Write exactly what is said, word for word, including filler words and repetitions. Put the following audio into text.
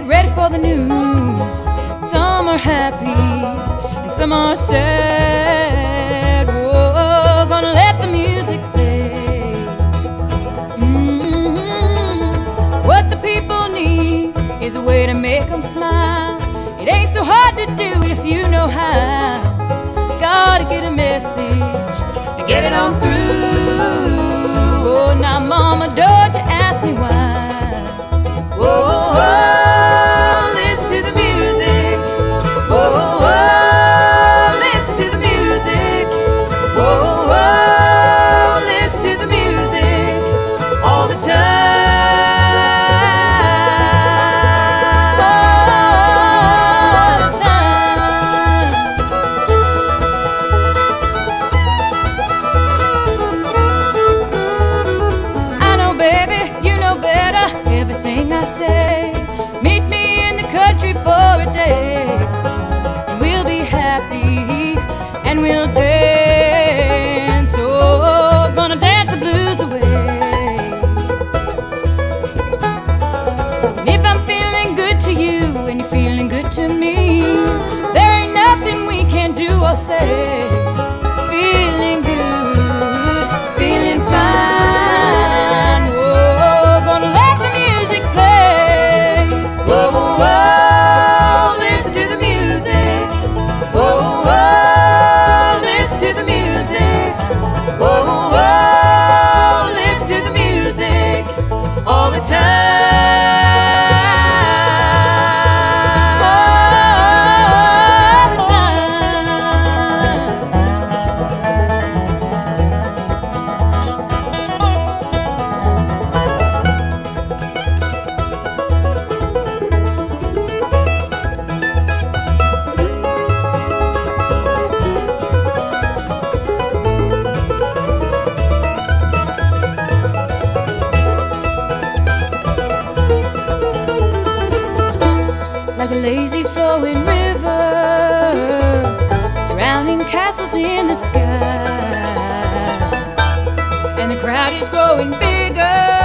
get ready for the news. Some are happy and some are sad. Whoa, gonna let the music play. Mm-hmm. What the people need is a way to make them smile. It ain't so hard to do if you know how. Gotta get a message and get it on through. Oh, now mama, don't you ask me why. Whoa, whoa, listen to the music. Whoa, whoa, listen to the music. Whoa, whoa, listen to the music all the time. Everything I say, meet me in the country for a day, and we'll be happy and we'll dance. Oh, gonna dance the blues away. And if I'm feeling good to you and you're feeling good to me, there ain't nothing we can do or say. Feeling good, feeling fine. Like a lazy flowing river, surrounding castles in the sky, and the crowd is growing bigger.